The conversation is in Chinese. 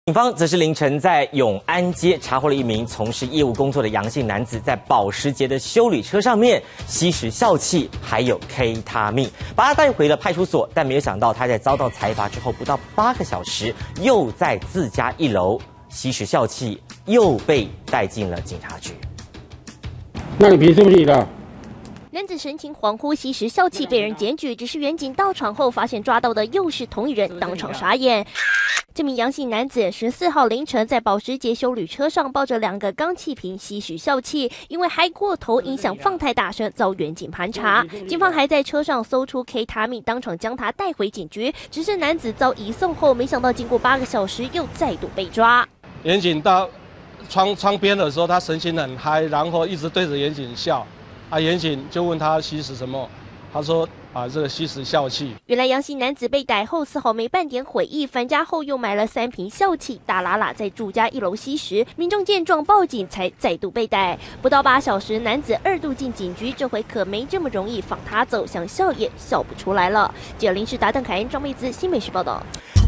警方则是凌晨在永安街查获了一名从事业务工作的阳性男子，在保时捷的休旅车上面吸食笑气，还有 K 他命，把他带回了派出所。但没有想到，他在遭到裁罚之后，不到8个小时，又在自家1楼吸食笑气，又被带进了警察局。 那你皮是不是你的？ 男子神情恍惚，吸食笑气，被人检举。只是远警到场后，发现抓到的又是同一人，当场傻眼。这名阳性男子14号凌晨在保时捷休旅车上抱着2个钢气瓶吸食笑气，因为嗨过头，音响放太大声，遭远警盘查。警方还在车上搜出 K 他命，当场将他带回警局。只是男子遭移送后，没想到经过8个小时，又再度被抓。 远警到窗边的时候，他神情很嗨，然后一直对着远警笑。 远警就问他吸食什么，他说这个吸食笑气。 原来阳性男子被逮后丝毫没半点悔意，返家后又买了3瓶笑气，大喇喇在住家1楼吸食。民众见状报警，才再度被逮。不到8小时，男子2度进警局，这回可没这么容易放他走，想笑也笑不出来了。记者林世达、邓凯恩、张妹子，新北市报道。